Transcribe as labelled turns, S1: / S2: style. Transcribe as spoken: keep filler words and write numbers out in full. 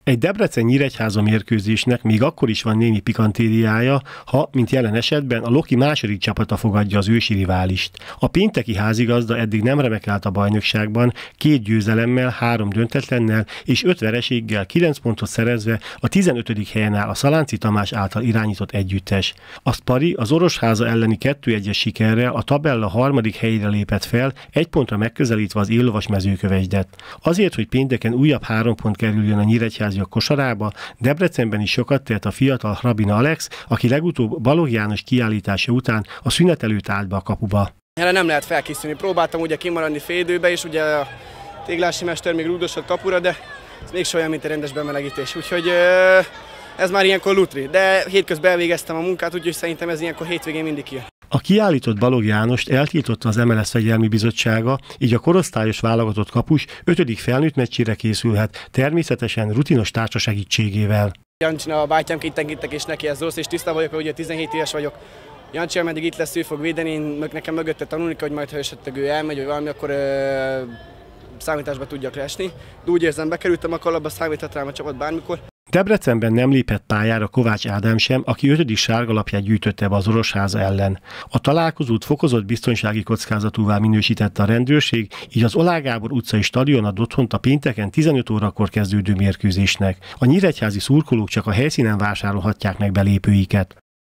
S1: Egy Debrecen-Nyíregyháza mérkőzésnek még akkor is van némi pikantériája, ha, mint jelen esetben, a Loki második csapata fogadja az ősi riválist. A pénteki házigazda eddig nem remekelt a bajnokságban, két győzelemmel, három döntetlennel és öt vereséggel kilenc pontot szerezve a tizenötödik helyen áll a Szalánci Tamás által irányított együttes. A Spari az Orosháza elleni kettő egyes sikerrel a tabella harmadik helyére lépett fel, egy pontra megközelítve az Illovas Mezőkövesdet. Azért, hogy pénteken újabb három pont kerüljön a nyíregyháziak kosarába, Debrecenben is sokat tett a fiatal Hrabina Alex, aki legutóbb Balogh János kiállítása után a szünet előtt állt be a kapuba.
S2: Erre nem lehet felkészülni. Próbáltam ugye kimaradni fél időbe, és ugye a téglási mester még rúgdosott kapura, de ez még olyan, mint egy rendes bemelegítés. Úgyhogy ez már ilyenkor lutri. De hétközben elvégeztem a munkát, úgyhogy szerintem ez ilyenkor hétvégén mindig kijön.
S1: A kiállított Balogh Jánost eltiltotta az em el es Fegyelmi Bizottsága, így a korosztályos válogatott kapus ötödik felnőtt meccsére készülhet, természetesen rutinos társa segítségével.
S2: Jancsi, a bátyám kittenkítek, és neki ez rossz, és tisztában vagyok, hogy ugye tizenhét éves vagyok. Jancsi, ameddig itt lesz, ő fog védeni, én nekem mögötte tanulni, hogy majd ha esetleg ő elmegy, vagy valami, akkor ö, számításba tudjak esni. De úgy érzem, bekerültem a kalapba, számíthat rám a csapat bármikor.
S1: Debrecenben nem lépett pályára Kovács Ádám sem, aki ötödik sárgalapját gyűjtötte be az Orosháza ellen. A találkozót fokozott biztonsági kockázatúvá minősítette a rendőrség, így az Oláh Gábor utcai stadion ad otthont a pénteken tizenöt órakor kezdődő mérkőzésnek. A nyíregyházi szurkolók csak a helyszínen vásárolhatják meg belépőiket.